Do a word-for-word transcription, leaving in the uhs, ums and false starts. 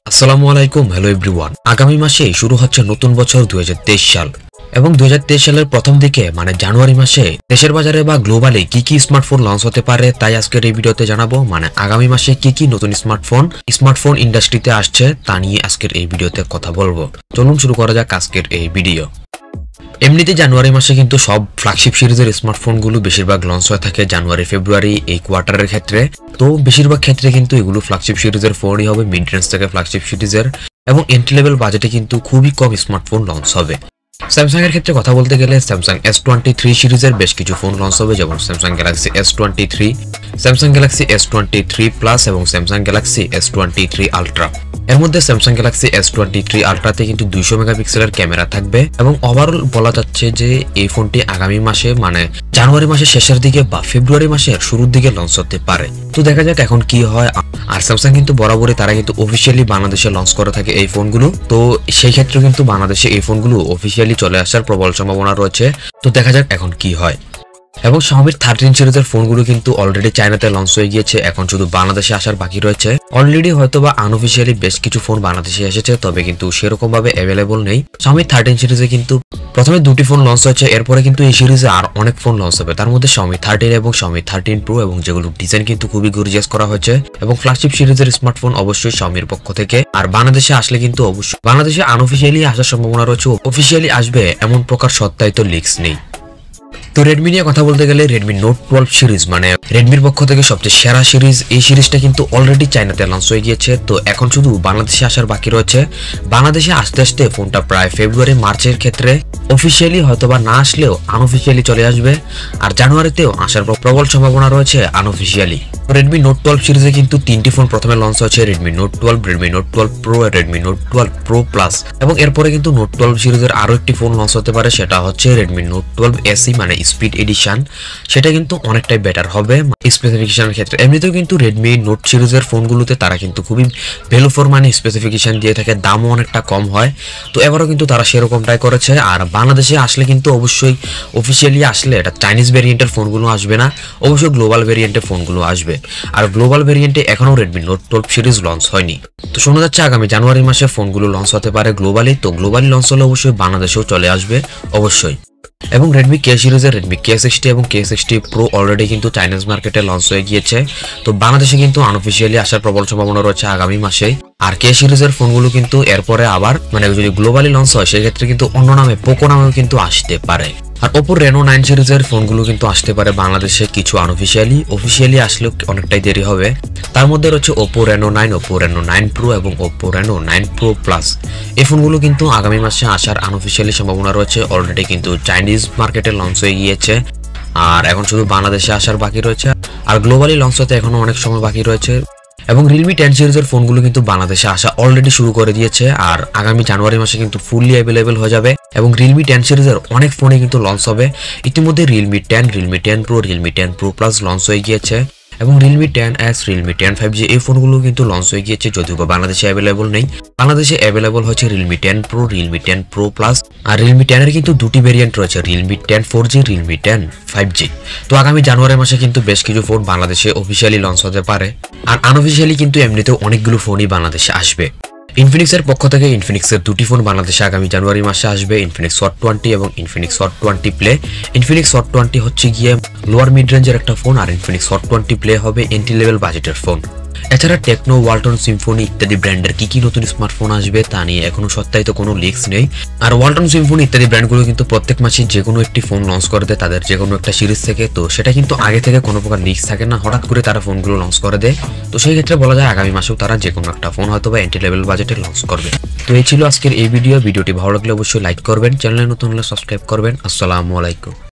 আসসালামু আলাইকুম hello everyone. আগামী মাসে শুরু হচ্ছে নতুন বছর দুই হাজার তেইশ সাল এবং দুই হাজার তেইশ সালের প্রথম দিকে মানে জানুয়ারি মাসে দেশের বাজারে বা গ্লোবালি কি কি স্মার্টফোন লঞ্চ হতে পারে তাই আজকের এই ভিডিওতে জানাবো। মানে আগামী মাসে কি কি নতুন স্মার্টফোন স্মার্টফোন ইন্ডাস্ট্রিতে আসছে তা নিয়ে আজকের এই ভিডিওতে কথা বলবো। চলুন শুরু করা যাক আজকের এই ভিডিও। এমনিতে জানুয়ারি মাসে কিন্তু সব ফ্ল্যাগশিপ সিরিজের স্মার্টফোনগুলো বেশিরভাগ লঞ্চ হয়ে থাকে জানুয়ারি ফেব্রুয়ারি এই কোয়ার্টারের ক্ষেত্রে। তো বেশিরভাগ ক্ষেত্রে কিন্তু এগুলো ফ্ল্যাগশিপ সিরিজের ফোনই হবে, মিড রেঞ্জ থেকে ফ্ল্যাগশিপ সিরিজের, এবং এন্ট্রি লেভেল বাজেটে কিন্তু খুবই কম স্মার্টফোন লঞ্চ হবে। স্যামসাং এর ক্ষেত্রে কথা বলতে গেলে স্যামসাং এস টোয়েন্টি থ্রি সিরিজের বেশ কিছু ফোন লঞ্চ হবে, যেমন Samsung Galaxy S twenty three, Samsung Galaxy S twenty three plus এবং Samsung Galaxy S twenty three ultra. এর মধ্যে Samsung Galaxy S twenty three আলট্রাতে কিন্তু দুইশো মেগাপিক্সেলের ক্যামেরা থাকবে এবং ওভারঅল বলা যাচ্ছে যে এই ফোনটি আগামী মাসে মানে জানুয়ারি মাসের শেষের দিকে বা ফেব্রুয়ারি মাসের শুরুর দিকে লঞ্চ হতে পারে। তো দেখা যাক এখন কি হয়। আর স্যামসাং কিন্তু বরাবরই তারা কিন্তু অফিসিয়ালি বাংলাদেশে লঞ্চ করে থাকে এই ফোনগুলো, তো সেই ক্ষেত্রে কিন্তু বাংলাদেশে এই ফোনগুলো অফিসিয়ালি চলে আসার প্রবল সম্ভাবনা রয়েছে। তো দেখা যাক এখন কি হয়। এবং xiaomi থার্টিন সিরিজের ফোনগুলো কিন্তু অলরেডি চায়নাতে লঞ্চ হয়ে গিয়েছে, এখন শুধু বাংলাদেশে আসার বাকি রয়েছে। অলরেডি হয়তোবা আনঅফিসিয়ালি বেশ কিছু ফোন বাংলাদেশে এসেছে, তবে কিন্তু সেরকম ভাবে অ্যাভেলেবল নেই। xiaomi থার্টিন সিরিজে কিন্তু প্রথমে দুটি ফোন লঞ্চ হয়েছে, এরপরে কিন্তু এই সিরিজে আর অনেক ফোন লঞ্চ হবে। তার মধ্যে xiaomi থার্টিন এবং xiaomi থার্টিন প্রো, এবং যেগুলো ডিজাইন কিন্তু খুবই গর্জিয়াস করা হয়েছে। এবং ফ্ল্যাগশিপ সিরিজের স্মার্টফোন অবশ্যই xiaomiর পক্ষ থেকে। আর বাংলাদেশে আসলে কিন্তু অবশ্যই বাংলাদেশে আনঅফিসিয়ালি আসার সম্ভাবনা রয়েছে, অফিসিয়ালি আসবে এমন প্রকার সত্যায়িত লিক্স নেই। তো রেডমি নিয়ে কথা বলতে গেলে রেডমি নোট টুয়েলভ সিরিজ মানে রেডমির পক্ষ থেকে সবচেয়ে সেরা সিরিজ, এই সিরিজটা কিন্তু অলরেডি চায়নাতে লঞ্চ হয়ে গিয়েছে। তো এখন শুধু বাংলাদেশে আসার বাকি রয়েছে। বাংলাদেশে আসতে আসতে ফোনটা প্রায় ফেব্রুয়ারি মার্চের ক্ষেত্রে অফিসিয়ালি হয়তোবা না আসলেও আনঅফিসিয়ালি চলে আসবে, আর জানুয়ারিতেও আসার প্রবল সম্ভাবনা রয়েছে আনঅফিসিয়ালি। রেডমি নোট টুয়েলভ সিরিজে কিন্তু তিনটি ফোন প্রথমে লঞ্চ হয়েছে, Redmi Note twelve, Redmi Note twelve pro, Redmi Note twelve pro plus. এবং এরপরে কিন্তু নোট টুয়েলভ সিরিজের আরো একটি ফোন লঞ্চ হতে পারে, সেটা হচ্ছে রেডমি নোট টুয়েলভ এসি মানে স্পিড এডিশন। সেটা কিন্তু অনেকটাই বেটার হবে স্পেসিফিকেশনের ক্ষেত্রে। এমনিতেও কিন্তু রেডমি নোট সিরিজের ফোনগুলোতে তারা কিন্তু খুবই ভ্যালু ফর মানি স্পেসিফিকেশন দিয়ে থাকে, দামও অনেকটা কম হয়। তো এবারও কিন্তু তারা সেরকমটাই করেছে। আর বাংলাদেশে আসলে কিন্তু অবশ্যই অফিসিয়ালি আসলে এটা চাইনিজ ভেরিয়েন্টের ফোনগুলো আসবে না, অবশ্যই গ্লোবাল ভেরিয়েন্টের ফোনগুলো আসবে। আর গ্লোবাল ভেরিয়েন্টে এখনো Redmi Note twelve series launch হয়নি। তো শোনা যাচ্ছে আগামী জানুয়ারি মাসে ফোনগুলো লঞ্চ হতে পারে গ্লোবালি। তো গ্লোবালি লঞ্চ হলে অবশ্যই বাংলাদেশেও চলে আসবে অবশ্যই। এবং রেডমি কে সিরিজের রেডমি কে সিক্সটি এবং কে সিক্সটি প্রো অলরেডি কিন্তু চাইনিজ মার্কেটে লঞ্চ হয়ে গিয়েছে। তো বাংলাদেশে কিন্তু আনঅফিসিয়ালি আসার প্রবল সম্ভাবনা রয়েছে আগামী মাসে। আর কে সিরিজের ফোনগুলো কিন্তু এরপরে আবার মানে যদি গ্লোবালি লঞ্চ হয় সেক্ষেত্রে কিন্তু অন্য নামে পোকো নামেও কিন্তু আসতে পারে। আর ওপো রেনো নাইন সিরিজের ফোনগুলো কিন্তু আসতে পারে বাংলাদেশে, কিছু আনঅফিসিয়ালি, অফিসিয়ালি আসলেও অনেকটাই দেরি হবে। তার মধ্যে রয়েছে Oppo Reno nine, Oppo Reno nine pro এবং Oppo Reno nine pro plus. এই ফোনগুলো কিন্তু আগামী মাসে আসার আনঅফিসিয়ালি সম্ভাবনা রয়েছে, অলরেডি কিন্তু চাইনিজ মার্কেটে লঞ্চ হয়ে গিয়েছে। আর এখন শুধু বাংলাদেশে আসার বাকি রয়েছে, আর গ্লোবালি লঞ্চ হতে এখনো অনেক সময় বাকি রয়েছে। এবং রিয়েলমি টেন সিরিজের ফোনগুলো কিন্তু বাংলাদেশে আসা অলরেডি শুরু করে দিয়েছে, আর আগামী জানুয়ারি মাসে কিন্তু ফুললি অ্যাভেলেবেল হয়ে যাবে। এবং রিয়েলমি টেন সিরিজের অনেক ফোনে কিন্তু লঞ্চ হবে ইতিমধ্যে। Realme ten, Realme ten pro, Realme ten pro plus launch হয়ে গিয়েছে। এবং Realme ten S, Realme ten five G এই ফোনগুলো কিন্তু লঞ্চ হয়ে গিয়েছে, যদিও বা বাংলাদেশে অ্যাভেলেবল নেই। বাংলাদেশে অ্যাভেলেবল হচ্ছে Realme ten pro, Realme ten pro plus. আর রিয়েলমি টেন এর কিন্তু দুটি ভেরিয়েন্ট রয়েছে, Realme ten four G, Realme ten five G. তো আগামী জানুয়ারি মাসে কিন্তু বেশ কিছু ফোন বাংলাদেশে অফিসিয়ালি লঞ্চ হতে পারে। আর আনঅফিসিয়ালি কিন্তু এমনিতেও অনেকগুলো ফোনই বাংলাদেশে আসবে। ইনফিনিক্সের পক্ষ থেকে ইনফিনিক্সের দুটি ফোন বাংলাদেশে আগামী জানুয়ারি মাসে আসবে, ইনফিনিক্স হট টোয়েন্টি এবং Infinix Hot twenty Play. Infinix Hot twenty হচ্ছে গিয়ে লোয়ার মিড রেঞ্জের একটা ফোন, আর ইনফিনিক্স হট টোয়েন্টি প্লে হবে এন্ট্রি লেভেল বাজেটের ফোন। এছাড়া টেকনো, ওয়ালটন, সিম্ফনি ইত্যাদি ব্র্যান্ডের কি কি নতুন স্মার্টফোন আসবে তা নিয়ে এখনো সত্যায়িত কোনো লিক্স নেই। আর ওয়ালটন, সিম্ফনি ইত্যাদি ব্র্যান্ডগুলো কিন্তু প্রত্যেক মাসে যে কোনো একটি ফোন লঞ্চ করে দেয় তাদের যে কোনো একটা সিরিজ থেকে। তো সেটা কিন্তু আগে থেকে কোনো প্রকার লিক্স থাকে না, হঠাৎ করে তারা ফোনগুলো লঞ্চ করে দেয়। তো সেই ক্ষেত্রে বলা যায় আগামী মাসেও তারা যে কোনো একটা ফোন হয়তো বা এন্ট্রি লেভেল বাজেটে লঞ্চ করবে। তো এই ছিল আজকের এই ভিডিও। ভিডিওটি ভালো লাগলে অবশ্যই লাইক করবেন, চ্যানেলে নতুন হলে সাবস্ক্রাইব করবেন। আসসালামু আলাইকুম।